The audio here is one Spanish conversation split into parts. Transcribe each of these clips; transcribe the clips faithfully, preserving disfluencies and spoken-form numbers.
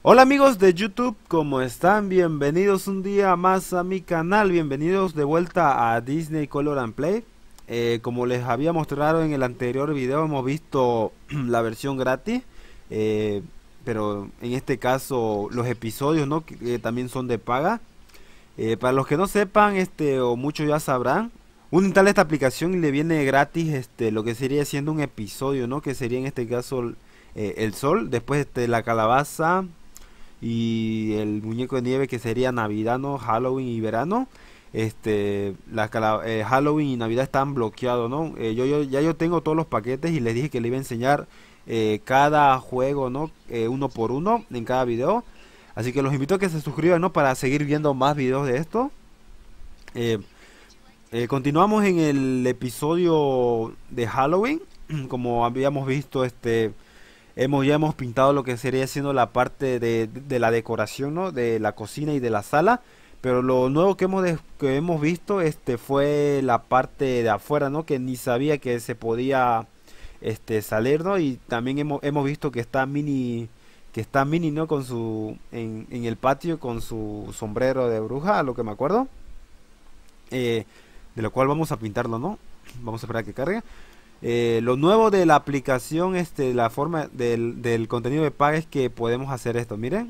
Hola amigos de YouTube, ¿cómo están? Bienvenidos un día más a mi canal, bienvenidos de vuelta a Disney Color and Play. Eh, como les había mostrado en el anterior video, hemos visto la versión gratis, eh, pero en este caso los episodios, ¿no? que, que también son de paga. Eh, para los que no sepan, este o muchos ya sabrán, uno instala esta aplicación y le viene gratis, este, lo que sería siendo un episodio, ¿no? Que sería en este caso eh, el sol, después este, la calabaza y el muñeco de nieve que sería Navidad, ¿no? Halloween y verano. Este, la cala- eh, Halloween y Navidad están bloqueados, ¿no? Eh, yo, yo ya yo tengo todos los paquetes y les dije que le iba a enseñar eh, cada juego, ¿no? Eh, uno por uno en cada video. Así que los invito a que se suscriban, ¿no? Para seguir viendo más videos de esto. Eh, eh, Continuamos en el episodio de Halloween. Como habíamos visto, este Hemos, ya hemos pintado lo que sería siendo la parte de, de la decoración, ¿no? De la cocina y de la sala. Pero lo nuevo que hemos, des- que hemos visto este, fue la parte de afuera, ¿no? Que ni sabía que se podía este, salir, ¿no? Y también hemos, hemos visto que está Mini, que está Mini, ¿no? Con su, en, en el patio con su sombrero de bruja, a lo que me acuerdo. Eh, de lo cual vamos a pintarlo, ¿no? Vamos a esperar a que cargue. Eh, lo nuevo de la aplicación, este, la forma del, del contenido de paga es que podemos hacer esto, miren.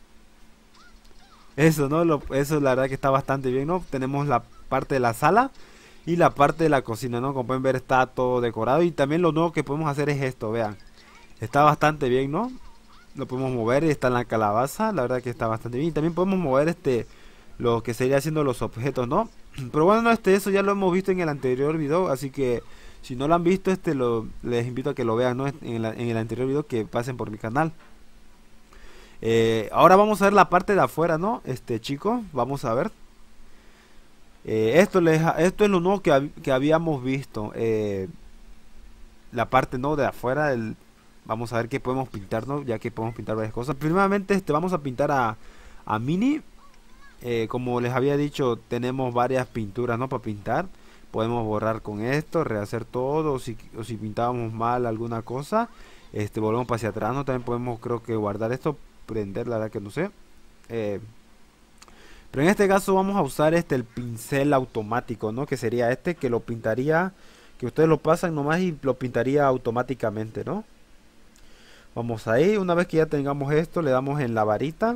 Eso, ¿no? Lo- eso la verdad que está bastante bien, ¿no? Tenemos la parte de la sala y la parte de la cocina, ¿no? Como pueden ver está todo decorado y también lo nuevo que podemos hacer es esto, vean. Está bastante bien, ¿no? Lo podemos mover y está en la calabaza, la verdad que está bastante bien. Y también podemos mover este, lo que sería haciendo los objetos, ¿no? Pero bueno, no, este, eso ya lo hemos visto en el anterior video, así que si no lo han visto, este, lo, les invito a que lo vean, ¿no? En el, en el anterior video que pasen por mi canal. Eh, ahora vamos a ver la parte de afuera, ¿no? Este, chicos, vamos a ver. Eh, esto, les, esto es lo nuevo que, hab- que habíamos visto. Eh, la parte, ¿no? De afuera, el, vamos a ver qué podemos pintar, ¿no? Ya que podemos pintar varias cosas. Primeramente, este, vamos a pintar a, a Mini. Eh, como les había dicho, tenemos varias pinturas, ¿no? Para pintar. Podemos borrar con esto, rehacer todo. O si, o si pintábamos mal alguna cosa, este, volvemos para hacia atrás, ¿no? También podemos, creo que guardar esto, prender, la verdad que no sé. Eh, pero en este caso vamos a usar este, el pincel automático, ¿no? Que sería este, que lo pintaría, que ustedes lo pasan nomás y lo pintaría automáticamente, ¿no? Vamos ahí, una vez que ya tengamos esto, le damos en la varita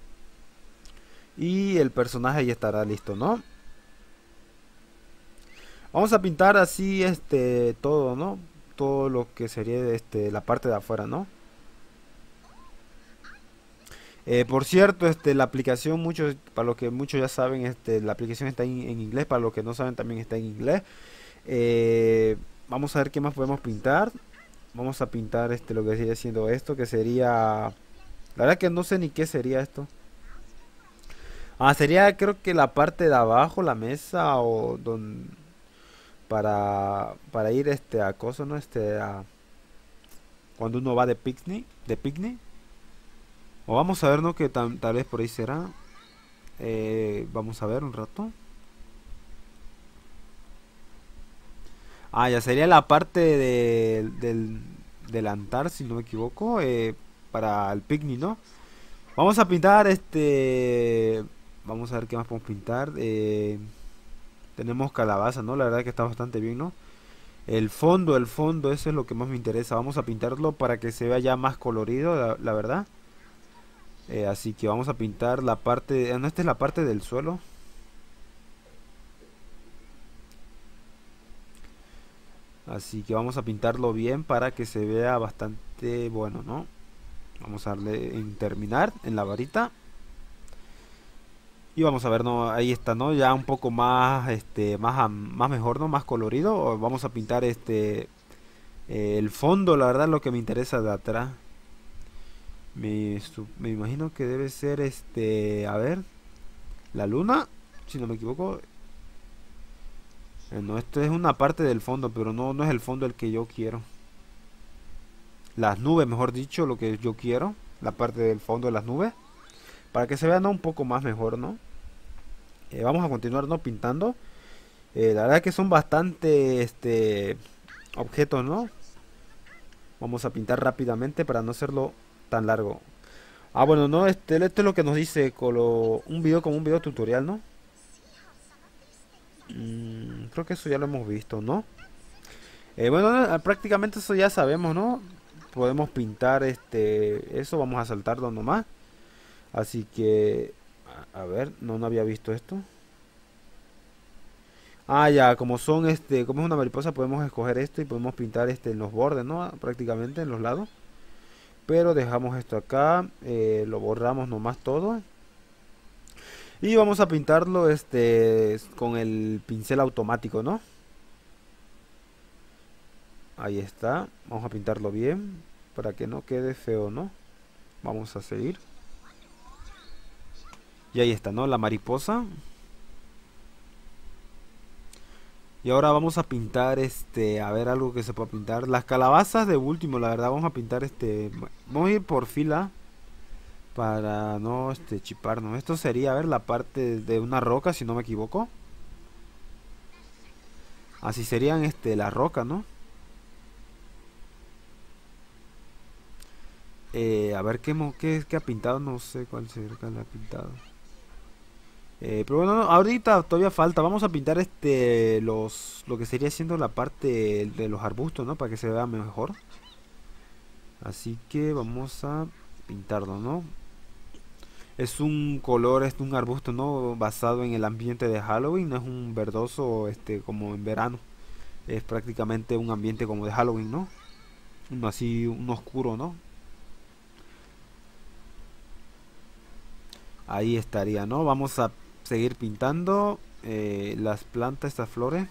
y el personaje ya estará listo, ¿no? Vamos a pintar así este todo, ¿no? Todo lo que sería este la parte de afuera, ¿no? Eh, por cierto, este la aplicación muchos para los que muchos ya saben, este la aplicación está en, en inglés, para los que no saben también está en inglés. Eh, Vamos a ver qué más podemos pintar. Vamos a pintar este lo que sigue siendo esto, que sería la verdad que no sé ni qué sería esto. Ah, sería creo que la parte de abajo, la mesa o don para para ir este a cosas, ¿no? Este a cuando uno va de picnic, de picnic. O vamos a ver, ¿no? Que tam- tal vez por ahí será. Eh, vamos a ver un rato. Ah, ya sería la parte de- del, del altar, si no me equivoco, eh, para el picnic, ¿no? Vamos a pintar este... Vamos a ver qué más podemos pintar. Eh, tenemos calabaza, ¿no? La verdad que está bastante bien, ¿no? El fondo, el fondo, eso es lo que más me interesa. Vamos a pintarlo para que se vea ya más colorido, la, la verdad. Eh, así que vamos a pintar la parte... ah, no, esta es la parte del suelo. Así que vamos a pintarlo bien para que se vea bastante bueno, ¿no? Vamos a darle en terminar en la varita. Y vamos a ver, ¿no? Ahí está, ¿no? Ya un poco más, este, más, am- más mejor, ¿no? Más colorido. O vamos a pintar este, eh, el fondo, la verdad, lo que me interesa de atrás. Me, su- me imagino que debe ser, este, a ver, la luna, si no me equivoco. Eh, no, esto es una parte del fondo, pero no, no es el fondo el que yo quiero. Las nubes, mejor dicho, lo que yo quiero. La parte del fondo de las nubes. Para que se vea, ¿no? Un poco más mejor, ¿no? Eh, vamos a continuar, ¿no? Pintando. Eh, la verdad que son bastante, este, objetos, ¿no? Vamos a pintar rápidamente para no hacerlo tan largo. Ah, bueno, no, este, esto es lo que nos dice colo- un video como un video tutorial, ¿no? Mm, creo que eso ya lo hemos visto, ¿no? Eh, bueno, no, prácticamente eso ya sabemos, ¿no? Podemos pintar este, eso, vamos a saltarlo nomás. Así que, a, a ver, no, no había visto esto. Ah, ya, como son este, como es una mariposa, podemos escoger esto y podemos pintar este en los bordes, ¿no? Ah, prácticamente en los lados. Pero dejamos esto acá, eh, lo borramos nomás todo. Y vamos a pintarlo este con el pincel automático, ¿no? Ahí está. Vamos a pintarlo bien para que no quede feo, ¿no? Vamos a seguir. Y ahí está, ¿no? La mariposa. Y ahora vamos a pintar este, a ver algo que se pueda pintar. Las calabazas de último, la verdad, vamos a pintar este, vamos a ir por fila para no este chiparnos. Esto sería, a ver, la parte de una roca, si no me equivoco. Así serían este la roca, ¿no? Eh, a ver qué, mo- qué, qué ha pintado, no sé cuál será que le ha pintado. Eh, pero bueno, no, ahorita todavía falta. Vamos a pintar este los lo que sería siendo la parte de los arbustos, ¿no? Para que se vea mejor. Así que vamos a pintarlo, ¿no? Es un color, es un arbusto, ¿no? Basado en el ambiente de Halloween. No es un verdoso, este, como en verano. Es prácticamente un ambiente como de Halloween, ¿no? Un así, un oscuro, ¿no? Ahí estaría, ¿no? Vamos a seguir pintando eh, las plantas, estas flores.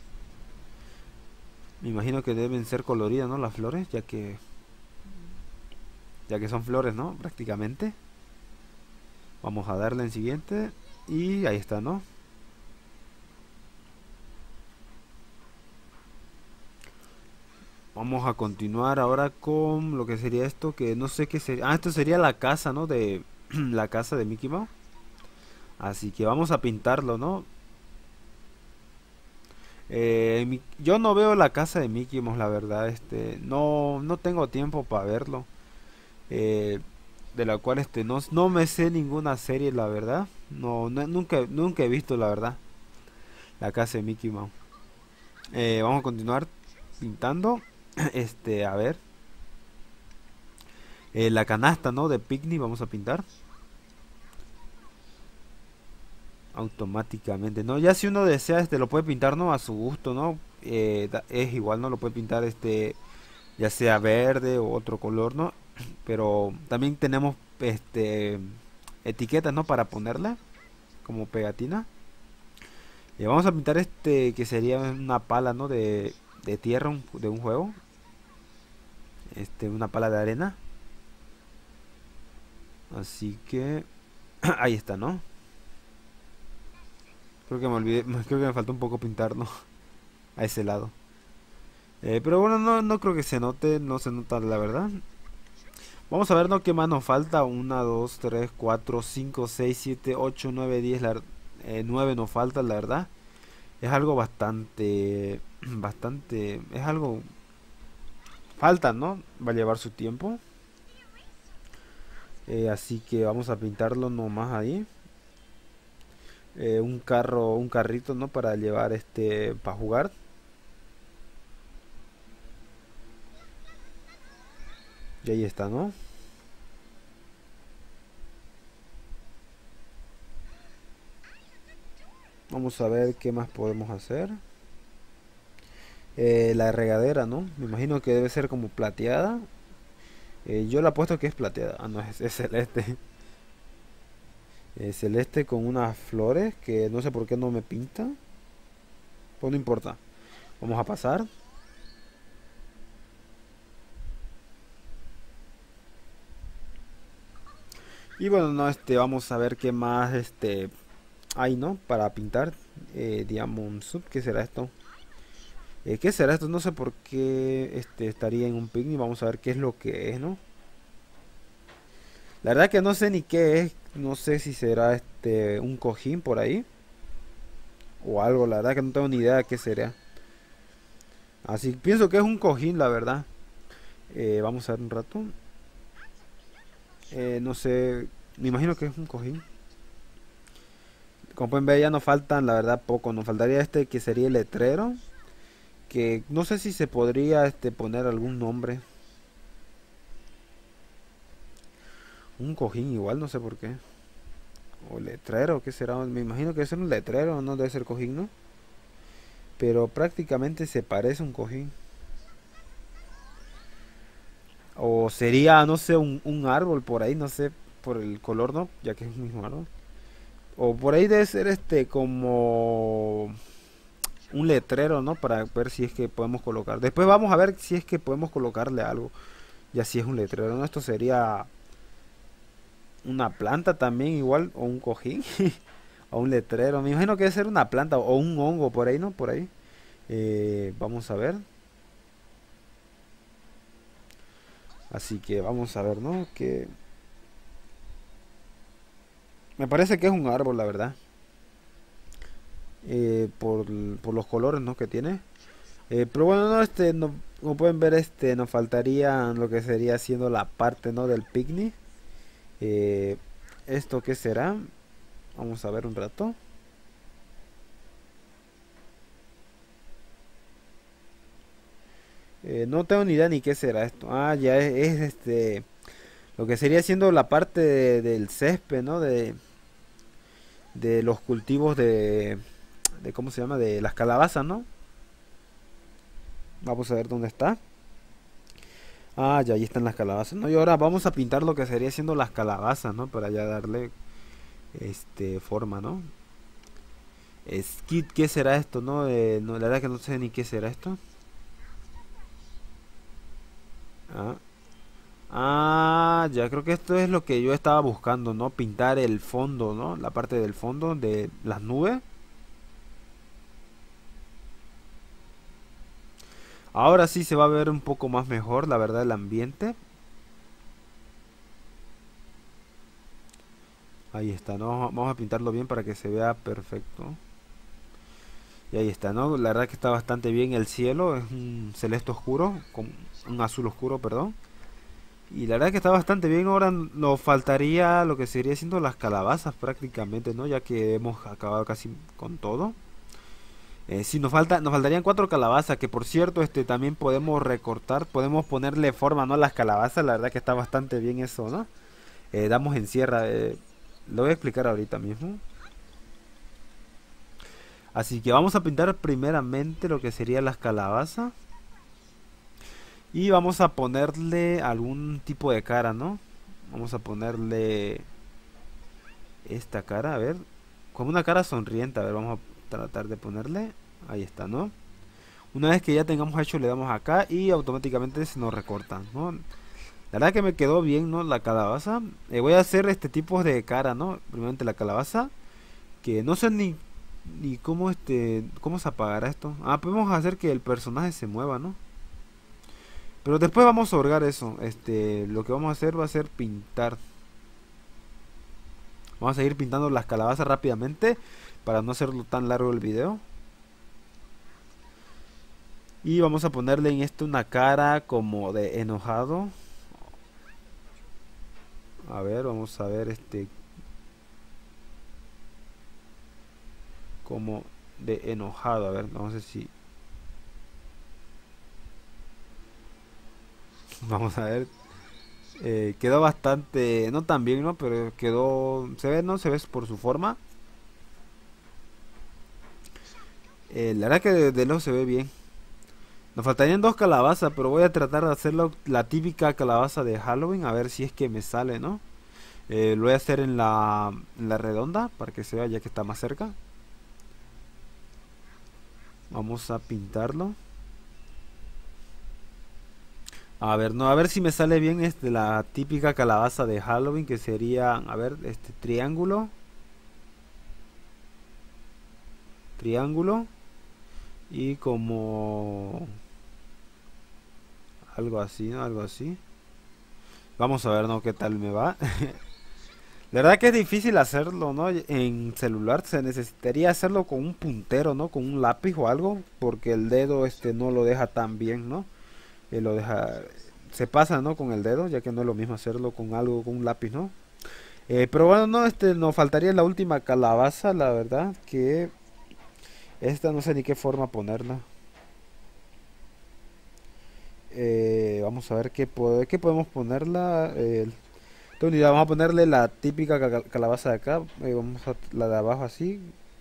Me imagino que deben ser coloridas, ¿no? Las flores, ya que ya que son flores, ¿no? Prácticamente. Vamos a darle en siguiente y ahí está, ¿no? Vamos a continuar ahora con lo que sería esto, que no sé qué sería. Ah, esto sería la casa, ¿no? De la casa de Mickey Mouse. Así que vamos a pintarlo, ¿no? Eh, mi- yo no veo la casa de Mickey Mouse, la verdad, este, no, no tengo tiempo para verlo. eh, de la cual este no, no me sé ninguna serie, la verdad. No, no- nunca, nunca he visto, la verdad, la casa de Mickey Mouse. Eh, vamos a continuar pintando. Este, a ver, eh, la canasta, ¿no? De picnic, vamos a pintar automáticamente, ¿no? Ya si uno desea, este, lo puede pintar, ¿no? A su gusto, ¿no? Eh, da- es igual, ¿no? Lo puede pintar, este, ya sea verde o otro color, ¿no? Pero también tenemos, este, etiquetas, ¿no? Para ponerle como pegatina. Y vamos a pintar este que sería una pala, ¿no? De, de tierra un- de un juego. Este, una pala de arena. Así que ahí está, ¿no? Creo que me olvidé, creo que me faltó un poco pintar, ¿no? A ese lado. Eh, pero bueno, no, no creo que se note, no se nota la verdad. Vamos a ver, ¿no? ¿Qué más nos falta? Uno, dos, tres, cuatro, cinco, seis, siete, ocho, nueve, diez, la, eh, nueve nos falta, la verdad. Es algo bastante, bastante, es algo, falta, ¿no? Va a llevar su tiempo. Eh, así que vamos a pintarlo nomás ahí. Eh, un carro, un carrito, ¿no? Para llevar este, para jugar. Y ahí está, ¿no? Vamos a ver qué más podemos hacer. Eh, la regadera, ¿no? Me imagino que debe ser como plateada. Eh, yo le apuesto que es plateada. Ah, no, es, es celeste. Eh, celeste con unas flores que no sé por qué no me pinta. Pues no importa. Vamos a pasar. Y bueno, no, este, vamos a ver qué más este hay, ¿no? Para pintar. Eh, Diamond Soup, ¿qué será esto? Eh, ¿qué será esto? No sé por qué este estaría en un picnic. Vamos a ver qué es lo que es, ¿no? La verdad que no sé ni qué es. No sé si será este un cojín por ahí o algo. La verdad que no tengo ni idea de qué será. Así pienso que es un cojín, la verdad. Eh, vamos a ver un rato. Eh, no sé, me imagino que es un cojín. Como pueden ver ya nos faltan, la verdad, poco. Nos faltaría este que sería el letrero. Que no sé si se podría este poner algún nombre. Un cojín igual, no sé por qué. O letrero, ¿qué será? Me imagino que es un letrero, no debe ser cojín, ¿no? Pero prácticamente se parece a un cojín. O sería, no sé, un, un árbol por ahí, no sé, por el color, ¿no? Ya que es un mismo árbol. O por ahí debe ser este como un letrero, ¿no? Para ver si es que podemos colocar. Después vamos a ver si es que podemos colocarle algo. Y así es un letrero, ¿no? Esto sería una planta también igual, o un cojín, o un letrero. Me imagino que debe ser una planta o un hongo por ahí, ¿no? Por ahí. Eh, vamos a ver. Así que vamos a ver, ¿no? Que me parece que es un árbol, la verdad. Eh, por, por los colores, ¿no? Que tiene. Eh, pero bueno, no, este, no, como pueden ver, este, nos faltaría lo que sería siendo la parte, ¿no? Del picnic. Eh, ¿Esto qué será? Vamos a ver un rato. Eh, no tengo ni idea ni qué será esto. Ah, ya es, es, este, lo que sería siendo la parte de- del césped, ¿no? De, de los cultivos de, de, ¿cómo se llama? De las calabazas, ¿no? Vamos a ver dónde está. Ah, ya ahí están las calabazas, ¿no? Y ahora vamos a pintar lo que sería siendo las calabazas, ¿no? Para ya darle, este, forma, ¿no? Skid, ¿qué será esto, no? Eh, no, la verdad que no sé ni qué será esto. Ah, ah, ya creo que esto es lo que yo estaba buscando, ¿no? Pintar el fondo, ¿no? La parte del fondo de las nubes. Ahora sí se va a ver un poco más mejor, la verdad, el ambiente. Ahí está, ¿no? Vamos a pintarlo bien para que se vea perfecto. Y ahí está, ¿no? La verdad que está bastante bien el cielo, es un celeste oscuro, con un azul oscuro, perdón. Y la verdad que está bastante bien. Ahora nos faltaría lo que sería siendo las calabazas prácticamente, ¿no? Ya que hemos acabado casi con todo. Eh, sí, nos falta, nos faltarían cuatro calabazas, que por cierto, este también podemos recortar, podemos ponerle forma, ¿no? A las calabazas, la verdad que está bastante bien eso, ¿no? Eh, damos en sierra, eh, lo voy a explicar ahorita mismo. Así que vamos a pintar primeramente lo que sería las calabazas. Y vamos a ponerle algún tipo de cara, ¿no? Vamos a ponerle esta cara, a ver. Como una cara sonriente, a ver, vamos a tratar de ponerle. Ahí está, ¿no? Una vez que ya tengamos hecho, le damos acá y automáticamente se nos recorta, ¿no? La verdad que me quedó bien, ¿no? La calabaza. Eh, voy a hacer este tipo de cara, ¿no? Primeramente la calabaza. Que no sé ni, ni cómo este. Cómo se apagará esto. Ah, podemos hacer que el personaje se mueva, ¿no? Pero después vamos a orgar eso. Este. Lo que vamos a hacer va a ser pintar. Vamos a seguir pintando las calabazas rápidamente. Para no hacerlo tan largo el video. Y vamos a ponerle en esto una cara como de enojado. A ver, vamos a ver este. Como de enojado. A ver, no sé si. Vamos a ver. Eh, quedó bastante. No tan bien, ¿no? Pero quedó. Se ve, ¿no? Se ve por su forma. Eh, la verdad que de, de lejos se ve bien. Nos faltarían dos calabazas, pero voy a tratar de hacerlo la típica calabaza de Halloween. A ver si es que me sale, ¿no? Eh, lo voy a hacer en la, en la redonda para que se vea ya que está más cerca. Vamos a pintarlo. A ver, no, a ver si me sale bien este, la típica calabaza de Halloween que sería, a ver, este triángulo, triángulo y como algo así, ¿no? Algo así. Vamos a ver, ¿no? ¿Qué tal me va? La verdad que es difícil hacerlo, ¿no? En celular se necesitaría hacerlo con un puntero, ¿no? Con un lápiz o algo, porque el dedo este no lo deja tan bien, ¿no? Eh, lo deja, se pasa, ¿no? Con el dedo, ya que no es lo mismo hacerlo con algo, con un lápiz, ¿no? Eh, pero bueno, no, este, nos faltaría la última calabaza, la verdad, que esta no sé ni qué forma ponerla. Eh, vamos a ver qué, po- qué podemos ponerla. Eh, esta unidad, vamos a ponerle la típica ca- calabaza de acá. Eh, vamos a la de abajo así.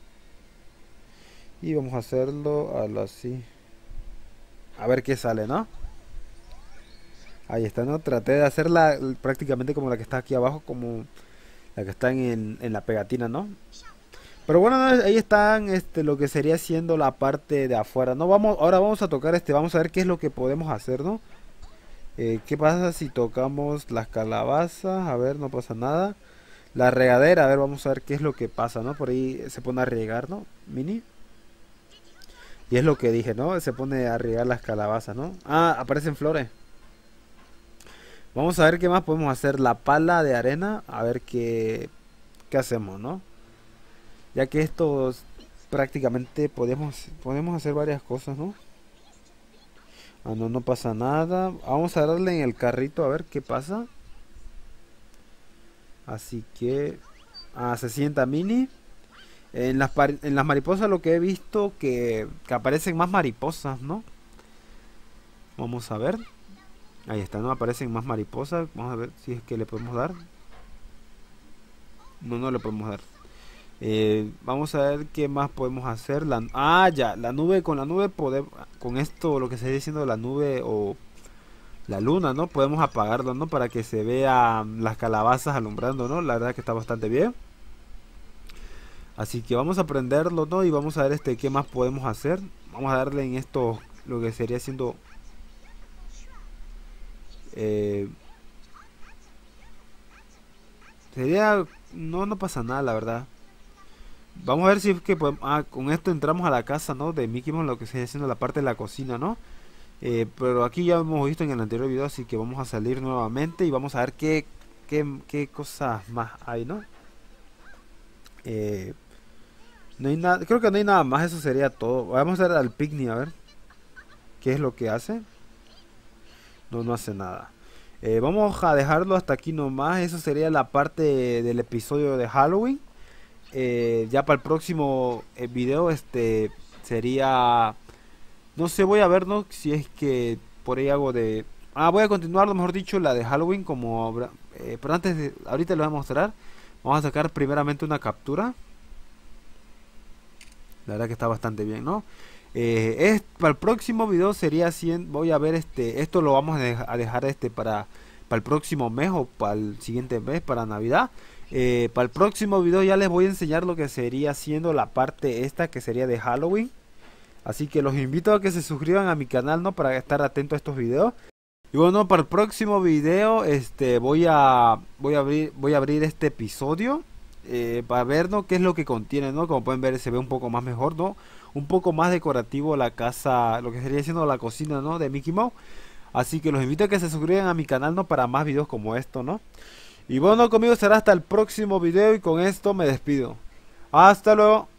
Y vamos a hacerlo a lo así. A ver qué sale, ¿no? Ahí está, ¿no? Traté de hacerla l- prácticamente como la que está aquí abajo, como la que está en, en la pegatina, ¿no? Pero bueno, no, ahí están este, lo que sería siendo la parte de afuera, ¿no? Vamos, ahora vamos a tocar este, vamos a ver qué es lo que podemos hacer, ¿no? Eh, ¿qué pasa si tocamos las calabazas? A ver, no pasa nada. La regadera, a ver, vamos a ver qué es lo que pasa, ¿no? Por ahí se pone a regar, ¿no? Mini. Y es lo que dije, ¿no? Se pone a regar las calabazas, ¿no? Ah, aparecen flores. Vamos a ver qué más podemos hacer. La pala de arena, a ver qué, qué hacemos, ¿no? Ya que estos prácticamente podemos, podemos hacer varias cosas, ¿no? Ah, no, no pasa nada. Vamos a darle en el carrito a ver qué pasa. Así que... Ah, se sienta Mini. En las, par- en las mariposas lo que he visto que, que aparecen más mariposas, ¿no? Vamos a ver. Ahí está, ¿no? Aparecen más mariposas. Vamos a ver si es que le podemos dar. No, no le podemos dar. Eh, vamos a ver qué más podemos hacer. La, ah, ya, la nube, con la nube podemos, con esto, lo que se está diciendo la nube o la luna, ¿no? Podemos apagarlo, ¿no? Para que se vean las calabazas alumbrando, ¿no? La verdad que está bastante bien. Así que vamos a aprenderlo, ¿no? Y vamos a ver este qué más podemos hacer. Vamos a darle en esto lo que sería siendo... eh, sería... No, no pasa nada, la verdad. Vamos a ver si es que podemos... Ah, con esto entramos a la casa, ¿no? De Mickey Mouse, lo que sería siendo la parte de la cocina, ¿no? Eh, pero aquí ya hemos visto en el anterior video, así que vamos a salir nuevamente y vamos a ver qué, qué, qué cosas más hay, ¿no? Eh, no hay nada, creo que no hay nada más, eso sería todo. Vamos a ver al picnic, a ver qué es lo que hace. No, no hace nada. Eh, vamos a dejarlo hasta aquí nomás, eso sería la parte del episodio de Halloween. Eh, ya para el próximo eh, video, este, sería... No sé, voy a ver, ¿no? Si es que por ahí hago de... Ah, voy a continuar, lo mejor dicho, la de Halloween como... habrá- eh, pero antes de... Ahorita lo voy a mostrar. Vamos a sacar primeramente una captura. La verdad que está bastante bien, ¿no? Eh, es, para el próximo video sería cien... Voy a ver este... Esto lo vamos a, deja- a dejar este para... Para el próximo mes o para el siguiente mes, para Navidad. Eh, para el próximo video ya les voy a enseñar lo que sería siendo la parte esta que sería de Halloween. Así que los invito a que se suscriban a mi canal, ¿no? Para estar atentos a estos videos. Y bueno, para el próximo video, este, voy a, voy a abrir, voy a abrir este episodio eh, para ver, ¿no? Qué es lo que contiene, ¿no? Como pueden ver, se ve un poco más mejor, ¿no? Un poco más decorativo la casa, lo que sería siendo la cocina, ¿no? De Mickey Mouse. Así que los invito a que se suscriban a mi canal, ¿no? Para más videos como esto, ¿no? Y bueno, conmigo será hasta el próximo video y con esto me despido. Hasta luego.